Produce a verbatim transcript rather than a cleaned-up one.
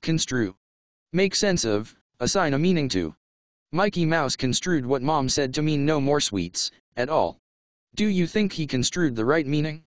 Construe. Make sense of, assign a meaning to. Mikey Mouse construed what Mom said to mean no more sweets, at all. Do you think he construed the right meaning?